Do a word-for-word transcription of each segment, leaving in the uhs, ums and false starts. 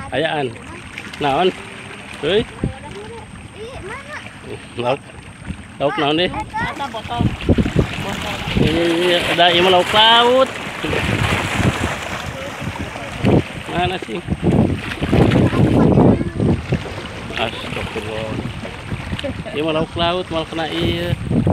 Ayaan. Naon? Heuy. Lauk. Lauk naon deh? Ada botol. Botol. Iya, ada yang mau lauk laut. Mana sih? Astagfirullah. Dia mau lauk laut, mau kena iya.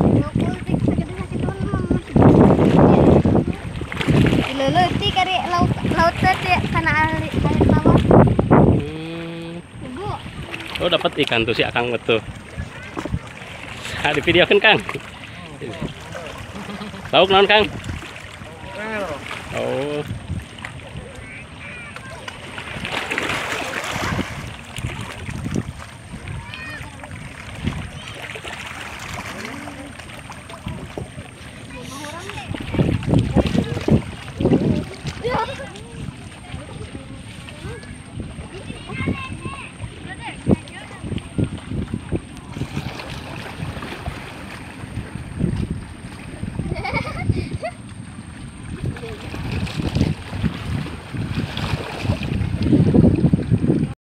Leleti kari laut laut tadi karena air air bawah. Hmm. Ibu. Oh dapat ikan tuh si Akang betul. Ah, di video kan Kang. Lauk naon Kang? Oh.